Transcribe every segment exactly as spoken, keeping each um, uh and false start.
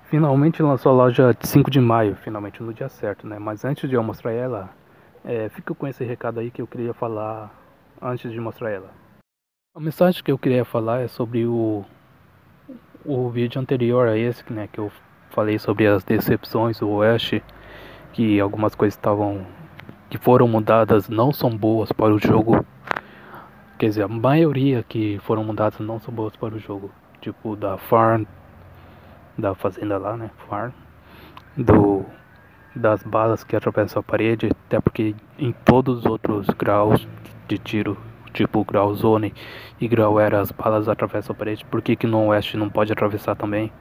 Finalmente lançou a loja de cinco de maio, finalmente no dia certo, né? Mas antes de eu mostrar ela, é, fica com esse recado aí que eu queria falar antes de mostrar ela. A mensagem que eu queria falar é sobre o, o vídeo anterior a esse, né? Que eu falei sobre as decepções do Oeste, que algumas coisas estavam que foram mudadas não são boas para o jogo. Quer dizer, a maioria que foram mudadas não são boas para o jogo. Tipo da farm, da fazenda lá, né? Farm. Do das balas que atravessam a parede, até porque em todos os outros graus de tiro, tipo grau zone e grau era, as balas atravessam a parede. Por que que no oeste não pode atravessar também?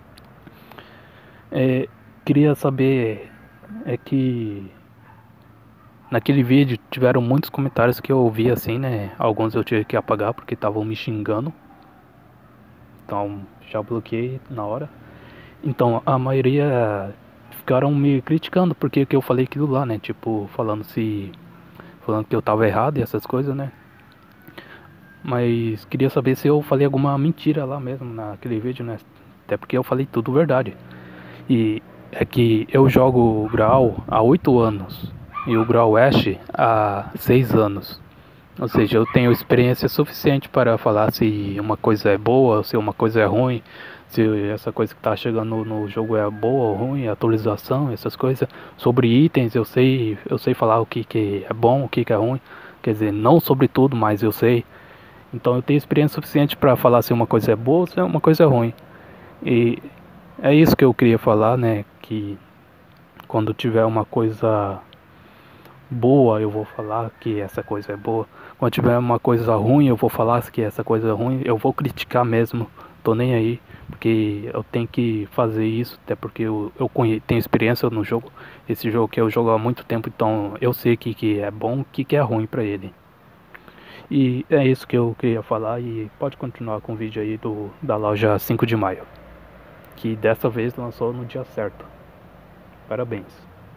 É, queria saber, é que naquele vídeo tiveram muitos comentários que eu ouvi assim, né? Alguns eu tive que apagar porque estavam me xingando, então já bloqueei na hora. Então a maioria ficaram me criticando porque que eu falei aquilo lá, né? Tipo, falando se falando que eu tava errado e essas coisas, né? Mas queria saber se eu falei alguma mentira lá mesmo naquele vídeo, né? Até porque eu falei tudo verdade. E é que eu jogo o Grau há oito anos e o Grau West há seis anos. Ou seja, eu tenho experiência suficiente para falar se uma coisa é boa, se uma coisa é ruim, se essa coisa que está chegando no jogo é boa ou ruim, atualização, essas coisas. Sobre itens, eu sei, eu sei falar o que, que é bom, o que, que é ruim. Quer dizer, não sobre tudo, mas eu sei. Então eu tenho experiência suficiente para falar se uma coisa é boa ou se uma coisa é ruim. E é isso que eu queria falar, né? Que quando tiver uma coisa boa, eu vou falar que essa coisa é boa. Quando tiver uma coisa ruim, eu vou falar que essa coisa é ruim. Eu vou criticar mesmo. Tô nem aí, porque eu tenho que fazer isso, até porque eu, eu conhe- tenho experiência no jogo. Esse jogo que eu jogo há muito tempo, então eu sei o que, que é bom, o que, que é ruim pra ele. E é isso que eu queria falar e pode continuar com o vídeo aí do, da loja cinco de maio, que dessa vez lançou no dia certo. Parabéns.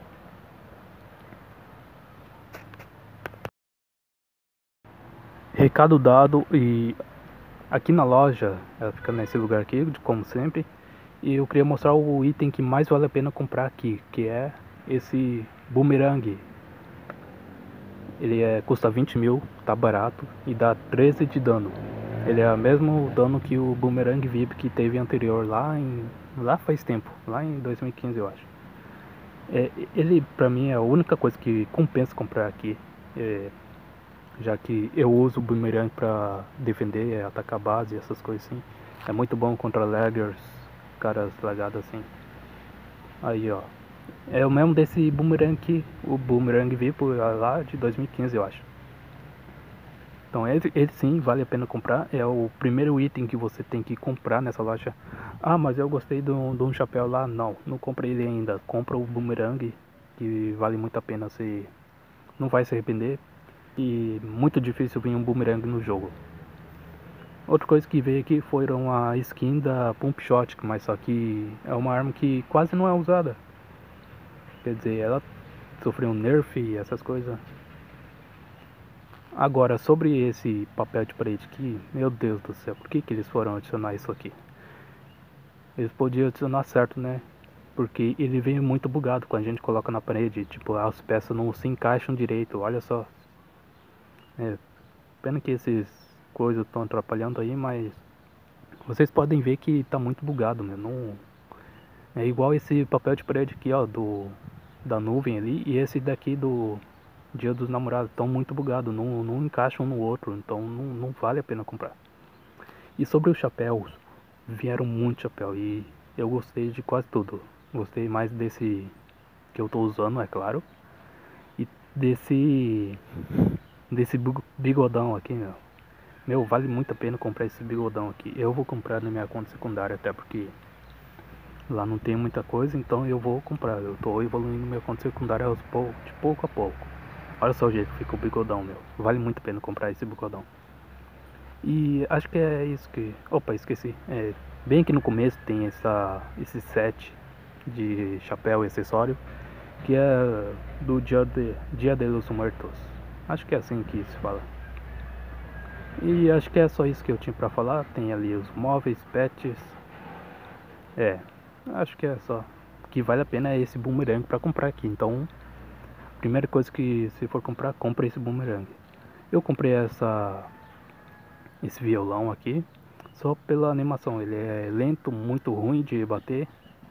Recado dado. E aqui na loja, ela fica nesse lugar aqui, como sempre, e eu queria mostrar o item que mais vale a pena comprar aqui, que é esse boomerang. Ele é, custa vinte mil, tá barato e dá treze de dano. Ele é o mesmo dano que o boomerang V I P que teve anterior lá em lá faz tempo, lá em dois mil e quinze eu acho. É, ele pra mim é a única coisa que compensa comprar aqui, é, já que eu uso o boomerang pra defender, é, atacar base e essas coisas assim. É muito bom contra laggers, caras lagados assim. Aí ó, é o mesmo desse boomerang aqui, o boomerang V I P lá de dois mil e quinze eu acho. Então ele, ele sim vale a pena comprar, é o primeiro item que você tem que comprar nessa loja. Ah, mas eu gostei de um, de um chapéu lá. Não, não comprei ele ainda. Compra o boomerang, que vale muito a pena, você não vai se arrepender. E muito difícil vir um boomerang no jogo. Outra coisa que veio aqui foram a skin da Pump Shot, mas só que é uma arma que quase não é usada. Quer dizer, ela sofreu um nerf e essas coisas. Agora, sobre esse papel de parede aqui, meu Deus do céu, por que que eles foram adicionar isso aqui? Eles podiam adicionar certo, né? Porque ele vem muito bugado quando a gente coloca na parede, tipo, as peças não se encaixam direito, olha só. É, pena que esses coisas estão atrapalhando aí, mas vocês podem ver que tá muito bugado, meu. Não... É igual esse papel de parede aqui, ó, do da nuvem ali, e esse daqui do Dia dos Namorados, estão muito bugados, não, não encaixam um no outro, então não, não vale a pena comprar. E sobre os chapéus, vieram muito chapéu e eu gostei de quase tudo. Gostei mais desse que eu tô usando, é claro, e desse desse bigodão aqui, meu. Meu, vale muito a pena comprar esse bigodão aqui. Eu vou comprar na minha conta secundária, até porque lá não tem muita coisa, então eu vou comprar. Eu tô evoluindo minha conta secundária aos poucos, de pouco a pouco. Olha só o jeito que fica o bigodão, meu. Vale muito a pena comprar esse bigodão. E acho que é isso que... Opa, esqueci. É, bem aqui no começo tem essa, esse set de chapéu e acessório, que é do Dia de, Dia de los Muertos. Acho que é assim que se fala. E acho que é só isso que eu tinha pra falar. Tem ali os móveis, pets. É. Acho que é só. O que vale a pena é esse boomerang pra comprar aqui. Então, primeira coisa que se for comprar, compra esse boomerang. Eu comprei essa esse violão aqui só pela animação. Ele é lento, muito ruim de bater.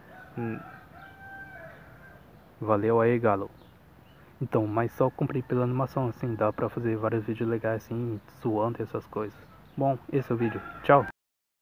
Valeu aí, Galo. Então, mas só comprei pela animação, assim, dá pra fazer vários vídeos legais assim, zoando essas coisas. Bom, esse é o vídeo. Tchau!